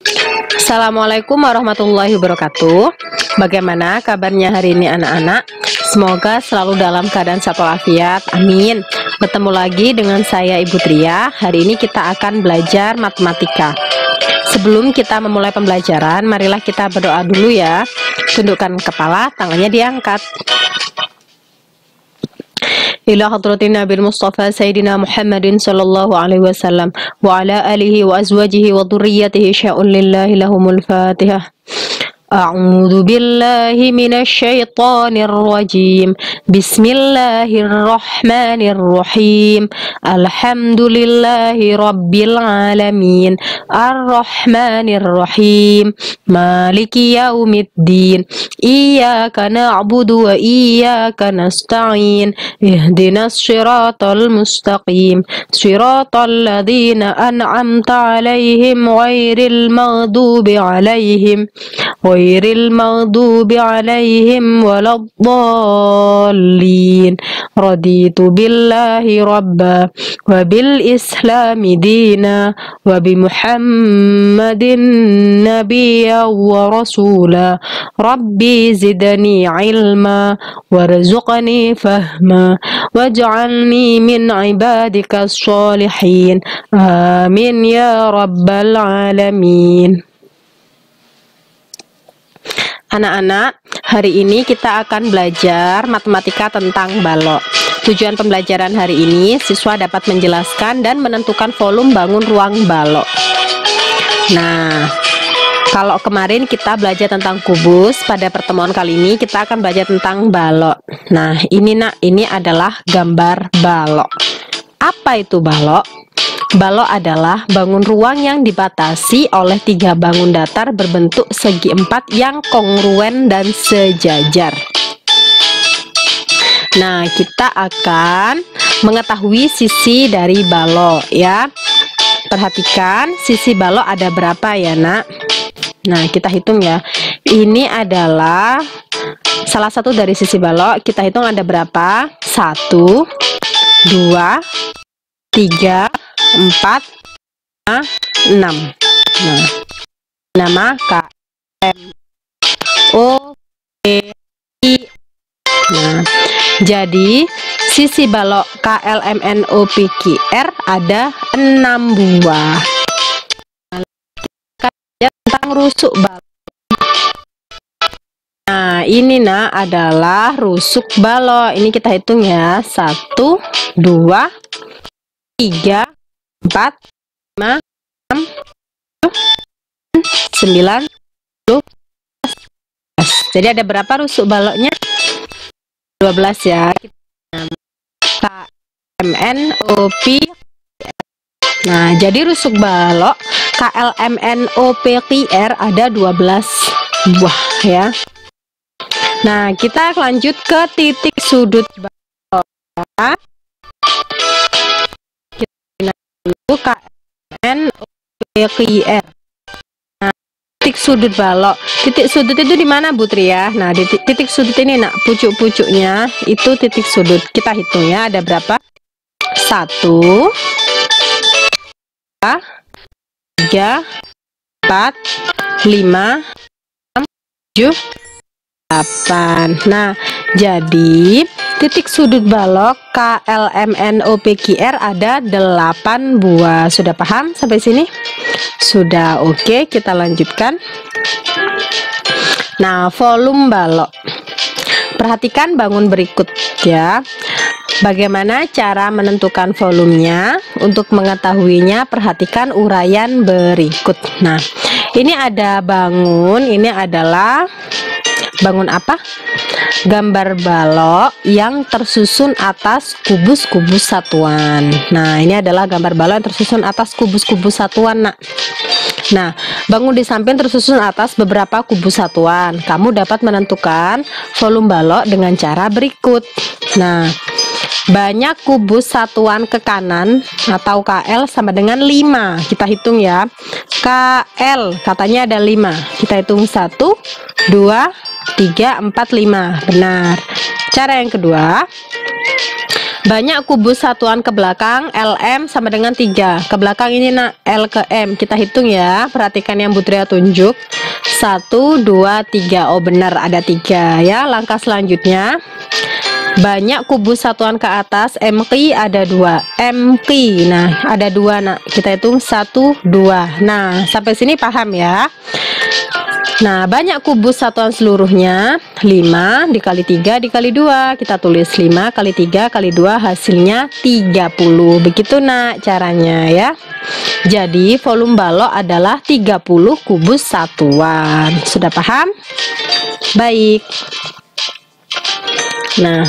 Assalamualaikum warahmatullahi wabarakatuh. Bagaimana kabarnya hari ini anak-anak? Semoga selalu dalam keadaan sehat walafiat. Amin. Bertemu lagi dengan saya Ibu Tria. Hari ini kita akan belajar matematika. Sebelum kita memulai pembelajaran, marilah kita berdoa dulu ya. Tundukkan kepala, tangannya diangkat. Ila hadratin Nabil Mustafa Sayyidina Muhammadin sallallahu alaihi wasallam wa ala alihi wa azwajihi wa dhurriyyatihi sya'un lillahi lahumul Fatihah. A'udzu billahi minasy syaithanir rajim. Bismillahirrahmanirrahim. Alhamdulillahi rabbil alamin. Arrahmanir rahim. Maliki yaumiddin. Iyyaka na'budu wa iyyaka nasta'in. Ihdinas shiratal mustaqim. Shiratal ladzina an'amta 'alaihim ghairil maghdubi 'alaihim ghairil maghdubi 'alaihim waladdallin. Raditu billahi rabba wa bil islami dina wa bi Muhammadin nabiyya wa rasula. Rabbi zidni ilma warzuqni fahma waj'alni min ibadikas sholihin. Amin ya rabbal alamin. Anak-anak, hari ini kita akan belajar matematika tentang balok. Tujuan pembelajaran hari ini, siswa dapat menjelaskan dan menentukan volume bangun ruang balok. Nah, kalau kemarin kita belajar tentang kubus, pada pertemuan kali ini kita akan belajar tentang balok. Nah, ini adalah gambar balok. Apa itu balok? Balok adalah bangun ruang yang dibatasi oleh 3 bangun datar berbentuk segi 4 yang kongruen dan sejajar. Nah, kita akan mengetahui sisi dari balok ya. Perhatikan sisi balok ada berapa ya, Nak? Nah, kita hitung ya. Ini adalah salah satu dari sisi balok. Kita hitung ada berapa? 1, 2, 3, 4, 5, 6. Nah, nama K M O P I. Nah, jadi sisi balok KLMNOPQR ada 6 buah. Tentang rusuk balok. Nah, ini adalah rusuk balok. Ini kita hitung ya. 1, 2, 3, 4, 5, 6, 7, 9, 10. Jadi ada berapa rusuk baloknya? 12 ya. KMNOP. Nah, jadi rusuk balok KLMNOPQR ada 12 buah ya. Nah, kita lanjut ke titik sudut balok. KMNOPQR. Nah, titik sudut balok. Titik sudut itu di mana, Bu Tri ya? Nah, di titik sudut ini, Nak, pucuk-pucuknya itu titik sudut. Kita hitung ya, ada berapa? 1, 2, 3, 4, 5, 6, 7, 8. Nah, jadi titik sudut balok KLMNOPQR ada 8 buah. Sudah paham sampai sini? Sudah. Oke, kita lanjutkan. Nah, volume balok. Perhatikan bangun berikut ya. Bagaimana cara menentukan volumenya? Untuk mengetahuinya, perhatikan uraian berikut. Nah, ini ada bangun, ini adalah bangun apa? Gambar balok yang tersusun atas kubus-kubus satuan. Nah, ini adalah gambar balok yang tersusun atas kubus-kubus satuan, Nak. Nah, bangun di samping tersusun atas beberapa kubus satuan. Kamu dapat menentukan volume balok dengan cara berikut. Nah, banyak kubus satuan ke kanan atau KL sama dengan 5. Kita hitung ya. KL katanya ada 5. Kita hitung 1, 2, 3, 4, 5. Benar. Cara yang kedua, Banyak kubus satuan ke belakang, LM sama dengan 3. Ke belakang ini nak, L ke M. Kita hitung ya, perhatikan yang Bu Tria tunjuk. 1, 2, 3. Oh benar, ada 3 ya. Langkah selanjutnya, banyak kubus satuan ke atas, MQ ada 2. MQ, nah ada 2 nak. Kita hitung 1, 2. Nah, sampai sini paham ya. Nah, banyak kubus satuan seluruhnya 5 dikali 3 dikali 2. Kita tulis 5 kali 3 kali 2 hasilnya 30. Begitu nak caranya ya. Jadi volume balok adalah 30 kubus satuan. Sudah paham? Baik. Nah,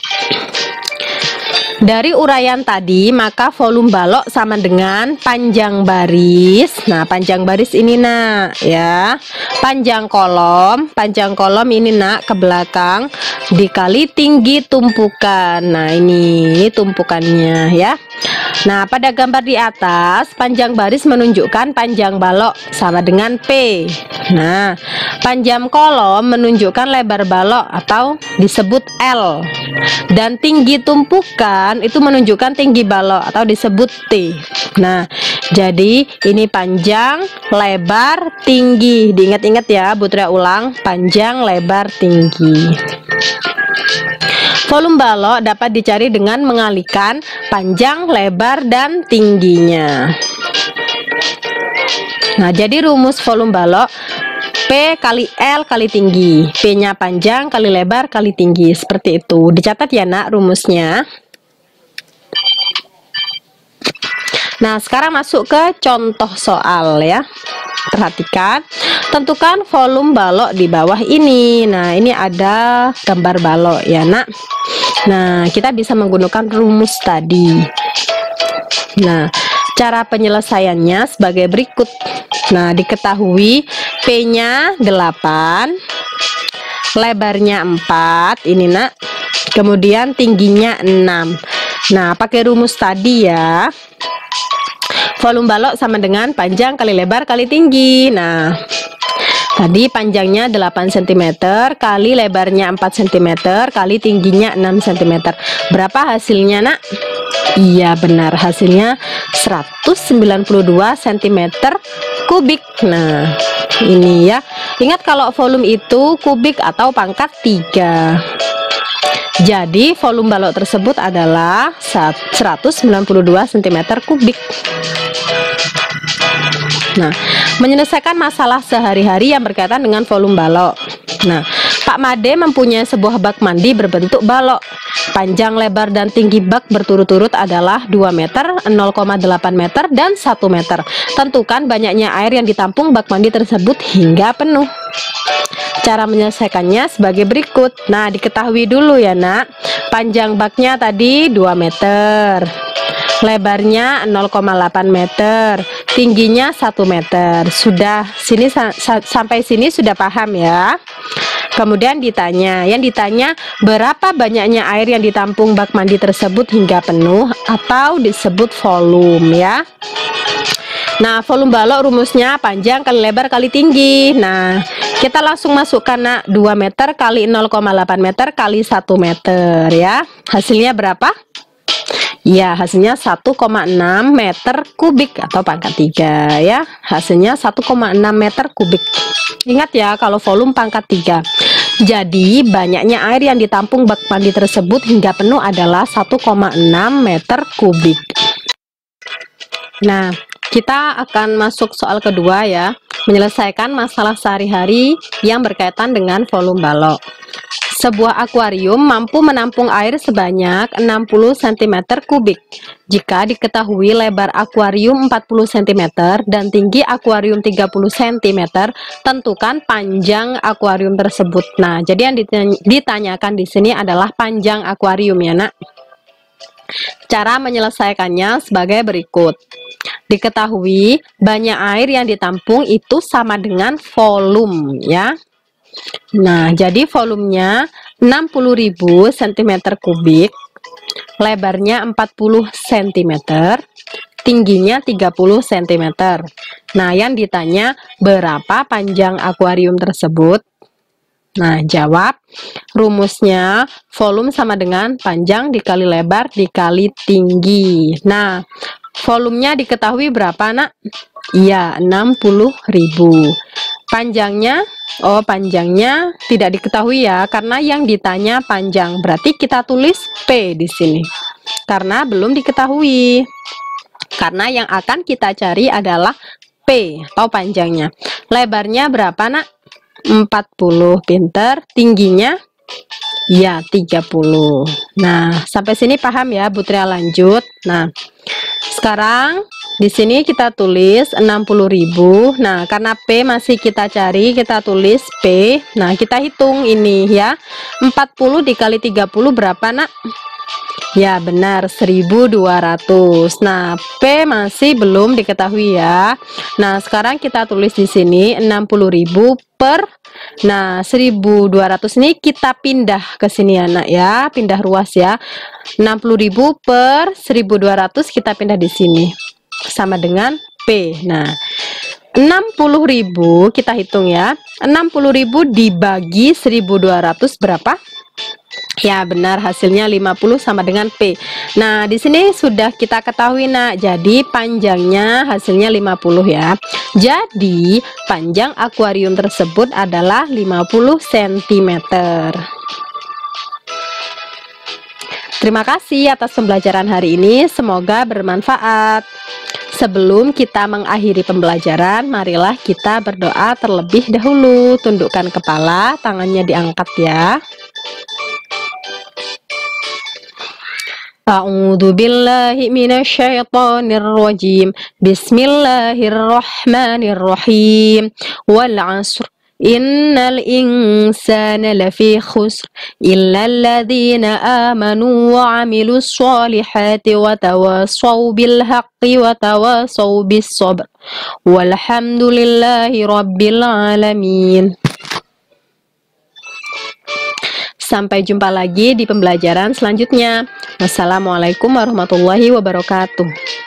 dari uraian tadi, maka volume balok sama dengan panjang baris. Nah, panjang baris ini nak ya. Panjang kolom ini nak ke belakang dikali tinggi tumpukan. Nah, ini tumpukannya ya. Nah, pada gambar di atas, panjang baris menunjukkan panjang balok sama dengan P. Nah, panjang kolom menunjukkan lebar balok atau disebut L. Dan tinggi tumpukan itu menunjukkan tinggi balok atau disebut T. Nah, jadi ini panjang, lebar, tinggi. Diingat-ingat ya, Bu Tria ulang, panjang, lebar, tinggi. Volume balok dapat dicari dengan mengalihkan panjang, lebar, dan tingginya. Nah, jadi rumus volume balok P kali L kali tinggi. P-nya panjang kali lebar kali tinggi. Seperti itu. Dicatat ya nak rumusnya. Nah, sekarang masuk ke contoh soal ya. Perhatikan, tentukan volume balok di bawah ini. Nah, ini ada gambar balok ya nak. Nah, kita bisa menggunakan rumus tadi. Nah, cara penyelesaiannya sebagai berikut. Nah, diketahui P-nya 8, lebarnya 4, ini nak. Kemudian tingginya 6. Nah, pakai rumus tadi ya. Volume balok sama dengan panjang kali lebar kali tinggi. Nah, tadi panjangnya 8 cm kali lebarnya 4 cm kali tingginya 6 cm. Berapa hasilnya nak? Iya benar, hasilnya 192 cm kubik. Nah, ini ya. Ingat kalau volume itu kubik atau pangkat 3. Jadi volume balok tersebut adalah 192 cm kubik. Nah, menyelesaikan masalah sehari-hari yang berkaitan dengan volume balok. Nah, Pak Made mempunyai sebuah bak mandi berbentuk balok. Panjang, lebar, dan tinggi bak berturut-turut adalah 2 meter, 0,8 meter, dan 1 meter. Tentukan banyaknya air yang ditampung bak mandi tersebut hingga penuh. Cara menyelesaikannya sebagai berikut. Nah, diketahui dulu ya nak. Panjang baknya tadi 2 meter. Lebarnya 0,8 meter, tingginya 1 meter. Sudah sini sampai sini sudah paham ya. Kemudian yang ditanya berapa banyaknya air yang ditampung bak mandi tersebut hingga penuh atau disebut volume ya. Nah, volume balok rumusnya panjang kali lebar kali tinggi. Nah, kita langsung masukkan nak, 2 meter kali 0,8 meter kali 1 meter ya. Hasilnya berapa? Ya, hasilnya 1,6 meter kubik atau pangkat 3 ya. Hasilnya 1,6 meter kubik. Ingat ya, kalau volume pangkat 3. Jadi, banyaknya air yang ditampung bak mandi tersebut hingga penuh adalah 1,6 meter kubik. Nah, kita akan masuk soal kedua ya. Menyelesaikan masalah sehari-hari yang berkaitan dengan volume balok. Sebuah akuarium mampu menampung air sebanyak 60 cm kubik. Jika diketahui lebar akuarium 40 cm dan tinggi akuarium 30 cm, tentukan panjang akuarium tersebut. Nah, jadi yang ditanyakan di sini adalah panjang akuarium ya nak. Cara menyelesaikannya sebagai berikut. Diketahui banyak air yang ditampung itu sama dengan volume ya. Nah, jadi volumenya 60.000 cm kubik, lebarnya 40 cm, tingginya 30 cm. Nah, yang ditanya berapa panjang akuarium tersebut? Nah, jawab. Rumusnya volume sama dengan panjang dikali lebar dikali tinggi. Nah, volumenya diketahui berapa, Nak? Iya, 60.000. Panjangnya, panjangnya tidak diketahui ya, karena yang ditanya panjang. Berarti kita tulis P di sini. Karena belum diketahui. Karena yang akan kita cari adalah P atau panjangnya. Lebarnya berapa, Nak? 40. Pinter. Tingginya ya 30. Nah, sampai sini paham ya, Bu Tria? Lanjut. Nah, sekarang di sini kita tulis 60.000. Nah, karena P masih kita cari, kita tulis P. Nah, kita hitung ini ya. 40 dikali 30 berapa, Nak? Ya, benar, 1200. Nah, P masih belum diketahui ya. Nah, sekarang kita tulis di sini 60.000 per, nah, 1200 ini kita pindah ke sini ya, Nak ya. Pindah ruas ya. 60.000 per 1200 kita pindah di sini. Sama dengan P. Nah, 60.000 kita hitung ya. 60.000 dibagi 1200 berapa? Ya, benar, hasilnya 50 sama dengan P. Nah, di sini sudah kita ketahui, Nak. Jadi panjangnya hasilnya 50 ya. Jadi panjang akuarium tersebut adalah 50 cm. Terima kasih atas pembelajaran hari ini, semoga bermanfaat. Sebelum kita mengakhiri pembelajaran, marilah kita berdoa terlebih dahulu. Tundukkan kepala, tangannya diangkat ya. A'udzu billahi minasyaitonir rajim. Bismillahirrahmanirrahim. Wal 'asr. Innal insana lafi khusr illa alladzina amanu wa 'amilus solihati wa tawassaw bil haqqi wa tawassaw bis sabr. Walhamdulillahi rabbil alamin. Sampai jumpa lagi di pembelajaran selanjutnya. Wassalamualaikum warahmatullahi wabarakatuh.